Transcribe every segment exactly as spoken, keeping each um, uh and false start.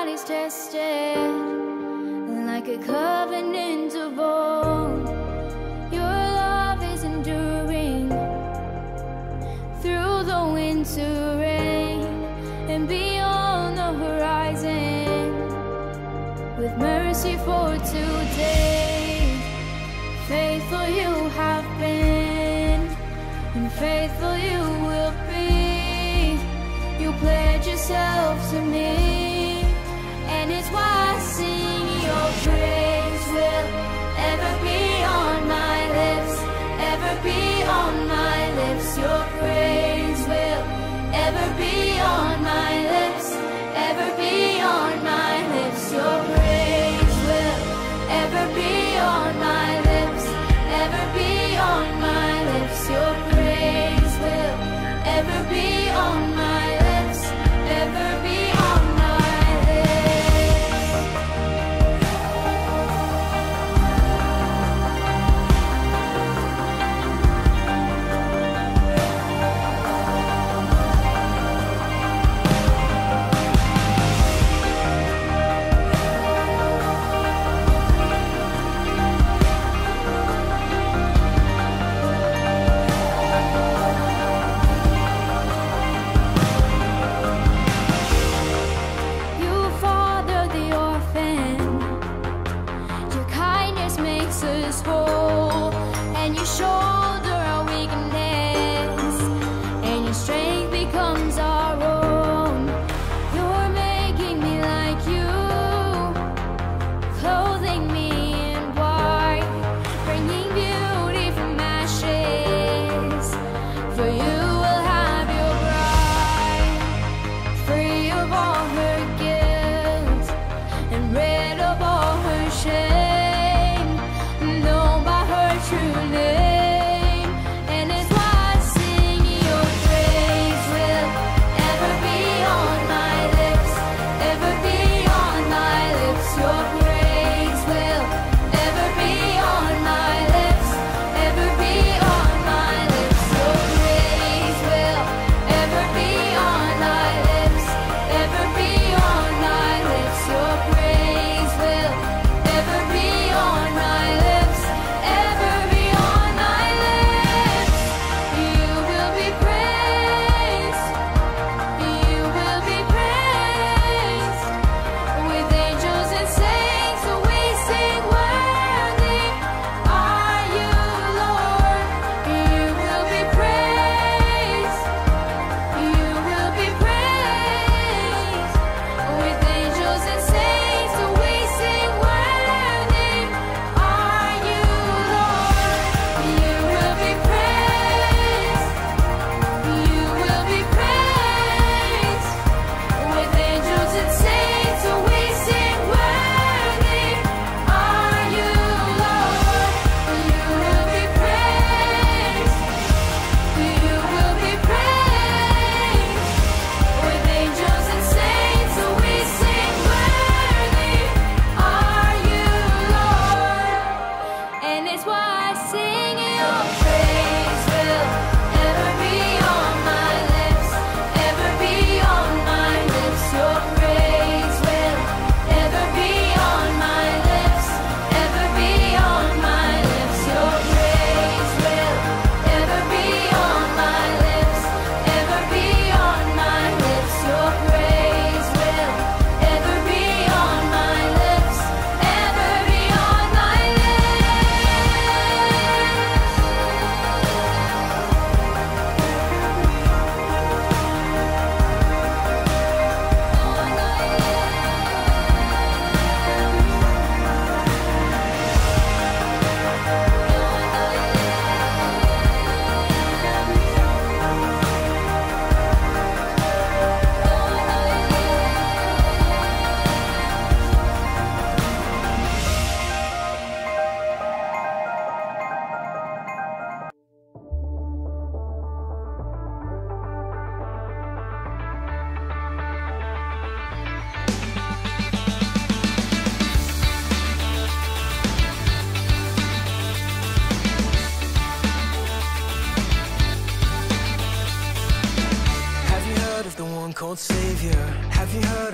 body's tested like a covenant of old. Your love is enduring through the winter rain and beyond the horizon. With mercy for today, faithful you have been, and faithful you will be. You pledge yourself to me, and it's why I sing. Your praise will ever be on my lips, ever be on my lips. Your praise will ever be on my lips, ever be on my lips. Your praise will ever be on my lips, ever be on my lips. Your praise will ever be on my lips, ever be on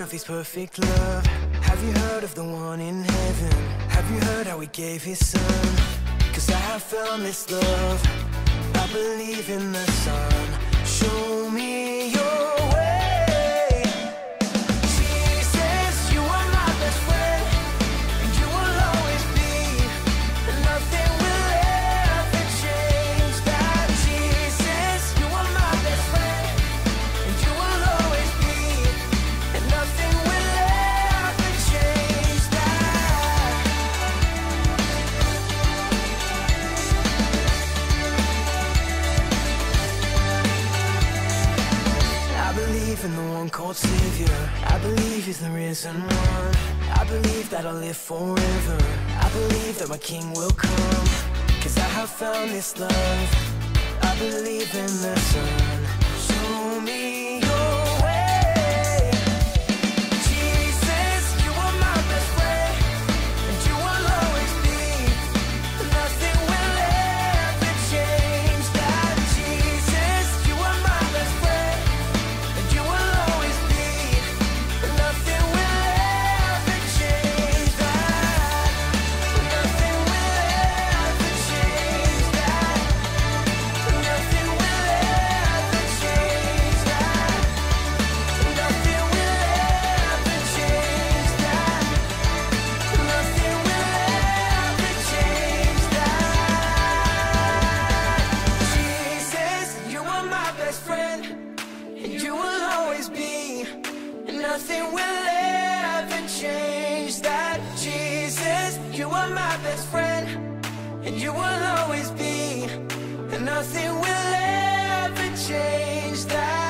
of His perfect love? Have you heard of the one in heaven? Have you heard how He gave His Son? Cause I have found this love, I believe in the Son. Show me your way. Jesus, you are my best friend, and you will always be, and nothing will ever change that. Jesus, you are my best friend, and you will always be, and nothing will ever change that. I believe in the one called Savior. I believe He's the risen one. I believe that I'll live forever. I believe that my King will come. Cause I have found this love, I believe in the Son. Show me your way. Jesus, you are my best friend, and you will always be, nothing will ever change that. Jesus, you are my best friend, and you will always be, nothing will ever change that. Nothing will ever change that. Nothing will ever change that. Nothing will ever change that. Nothing will ever change that. Jesus, you are my best friend, and you will always be, and nothing will ever change that. Jesus, you are my best friend, and you will always be, and nothing will ever change that.